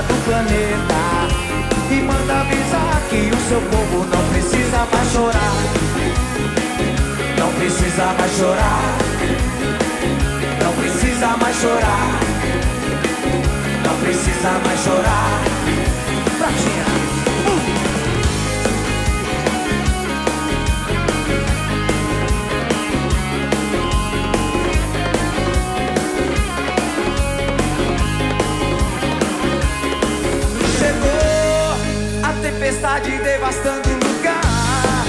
do planeta. E manda avisar que o seu povo não precisa mais chorar. Não precisa mais chorar. Não precisa mais chorar. Não precisa mais chorar. Pratinha. Chegou a tempestade devastando o lugar.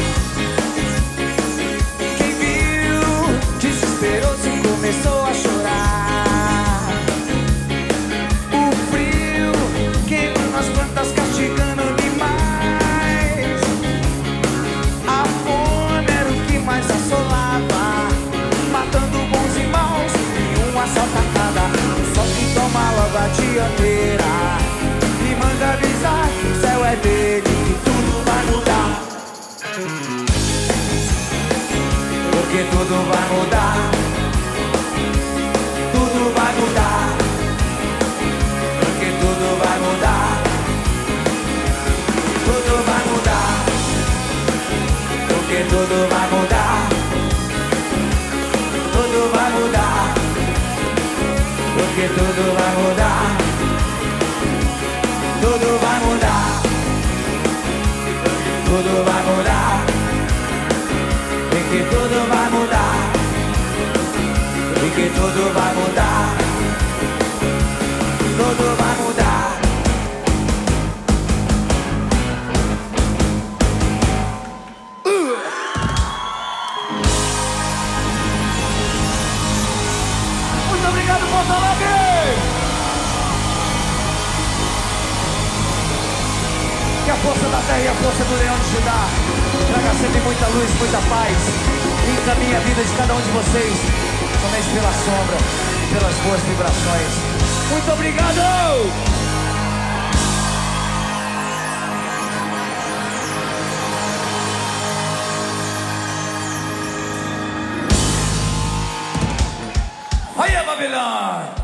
Quem viu desesperou-se e começou a chorar. O frio queimando as plantas, castigando animais. A fome era o que mais assolava, matando bons e maus em uma só tacada. O sol que toma logo a dianteira e manda avisar que o céu é verde, que tudo vai mudar. Porque tudo vai mudar. Tudo vai mudar. Porque tudo vai mudar. Tudo vai mudar. Porque tudo vai mudar. Tudo vai mudar. Porque tudo vai mudar. Tudo vai mudar. Tudo vai mudar. Porque tudo vai mudar. Porque tudo vai mudar. Tudo vai mudar. Muito obrigado, Porto Alegre! Que a força da terra e a força do leão de Judá traga sempre muita luz, muita paz e encaminhe a vida de cada um de vocês somente pela sombra e pelas boas vibrações. Muito obrigado! Olha, Babilônia!